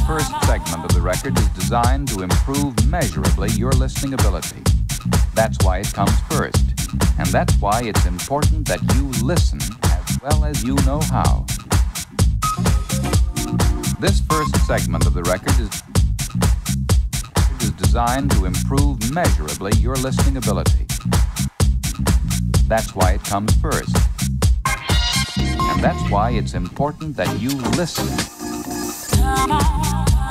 first segment of the record is designed to improve measurably your listening ability. That's why it comes first, and that's why it's important that you listen as well as you know how. This first segment of the record is designed to improve measurably your listening ability. That's why it comes first. And that's why it's important that you listen. Come on.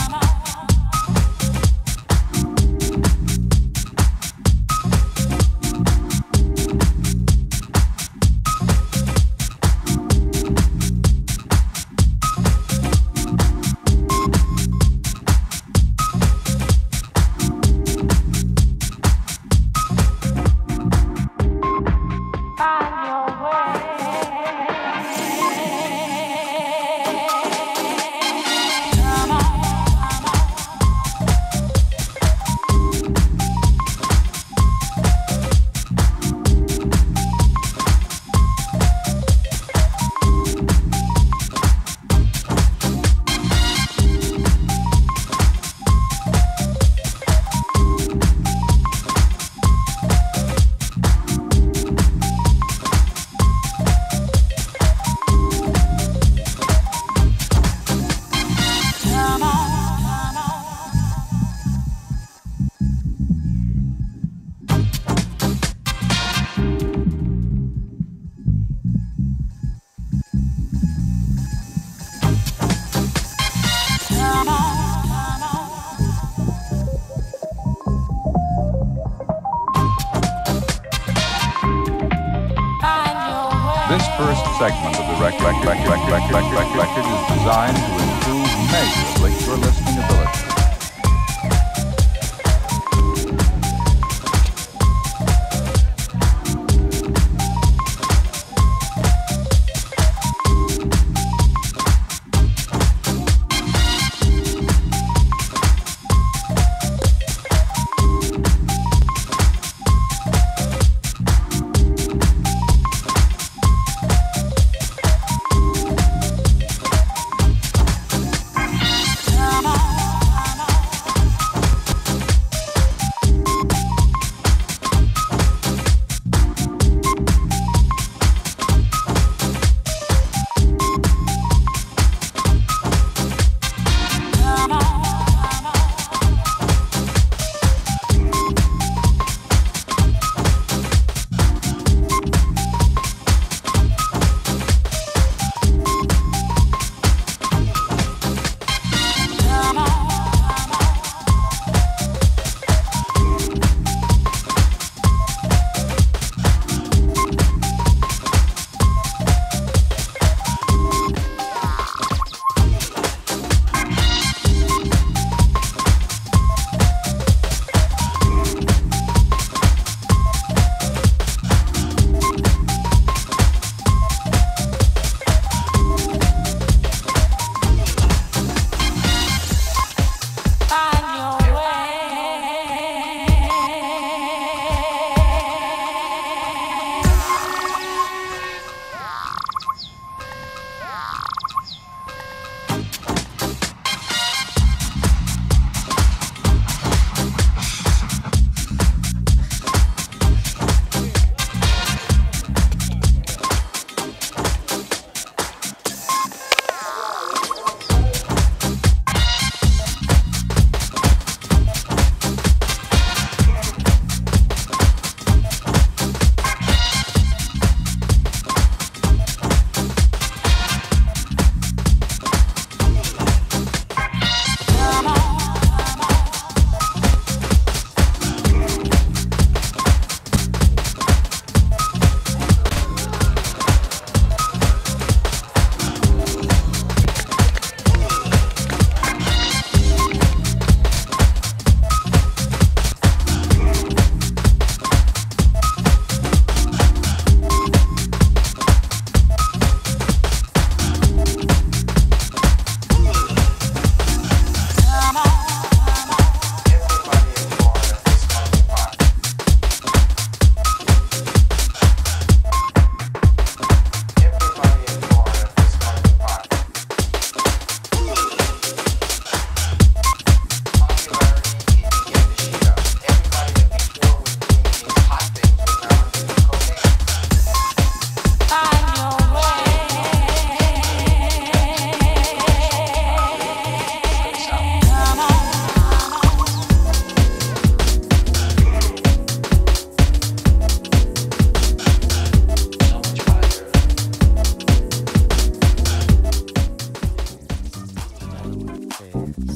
This first segment of the record is designed to improve measurably your listening ability.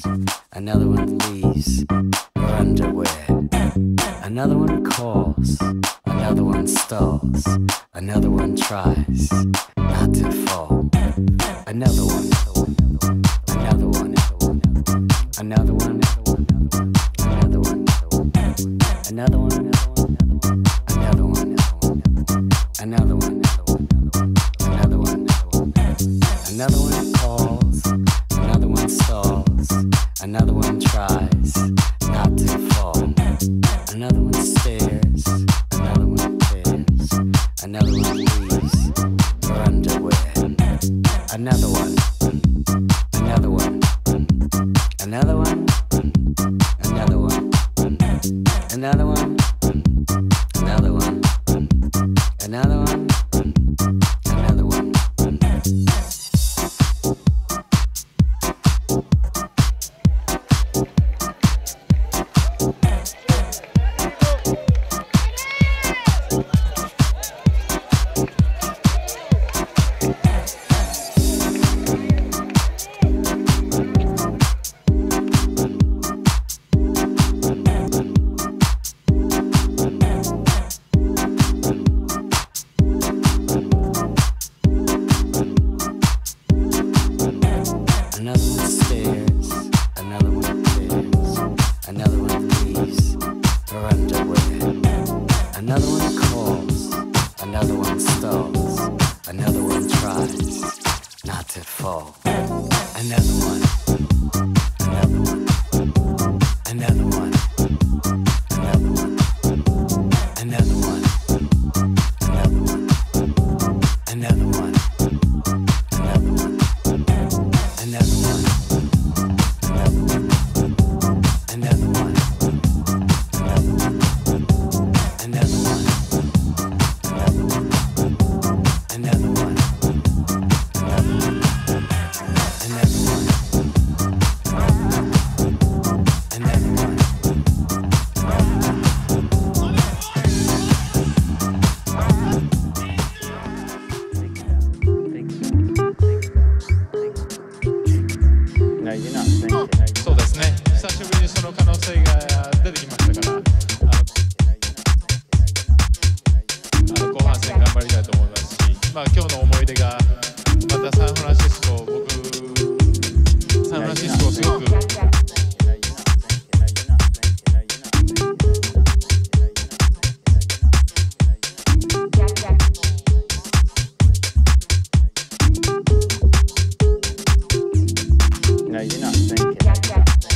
Another one leaves her underwear. Another one calls. Another one stalls. Another one tries not to fall. Another one. Another one. Another one. Another one. Another one. Another one. Another one. Another one. Another one calls. Another one stalls. Another one tries not to fall. Another one stares. Another one tears. Another one leaves her underwear. Another one. Another one. Another one. Another one. Another one. Another one. Another one. Another one. No, you're not thinking.